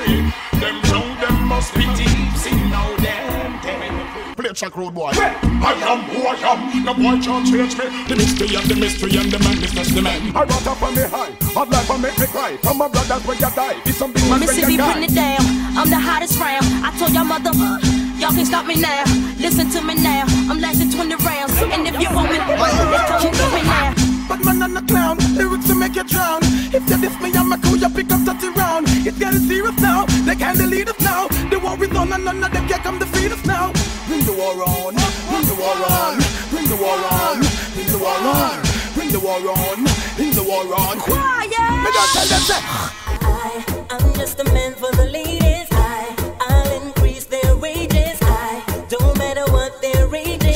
Them show them must be thieves in now them day. Play track road boy. I am who I am. No boy can't change me. The mystery and the mystery and the man is just the man. I got up on the high. Hot life and make me cry. From my brothers when you die. It's something man when you die. bring it down. I'm the hottest round. I told y'all mother, y'all can't stop me now. Listen to me now. I'm lasting 20 rounds. And if you want me, you know me now. But man, I'm a clown, lyrics to make you drown. If you diss me, I'm a cool, you pick up 30 round. It's getting serious now, they can't delete us now. The war is on and none of them can come defeat us now. Bring the war on, bring the war on, bring the war on, bring the war on, bring the war on, bring the war on. Quiet! Me don't tell them that. I'm just a man for the ladies. I'll increase their wages. Don't matter what their rage is.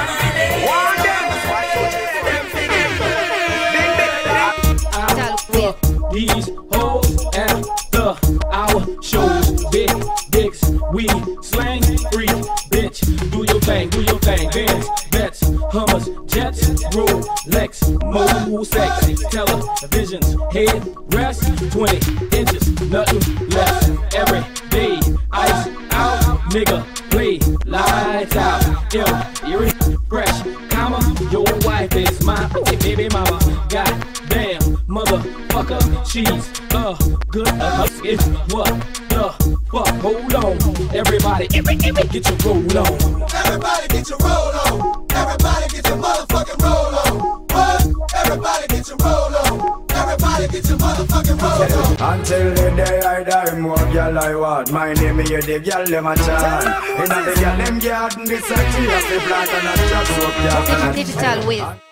These hoes after our shows, big dicks, we slang free, bitch. Do your thing, Benz, bets, Hummers, jets, Rolex, mobile, sexy, televisions, head rest, 20 inches, nothing less. Every day, ice out, nigga, play lights out. Eerie, fresh, comma, your wife is my baby mama. Goddamn, motherfucker, she's good it's what the fuck. Hold on, everybody, get your roll on. Everybody get your roll on. Everybody get your motherfucking roll on. What? Everybody get your roll on. Everybody get your motherfucking roll on. Until the day I die, more girl I want. My name is the girl them a chant. In the girl them garden, this a tree of the plant and a chat. Digital with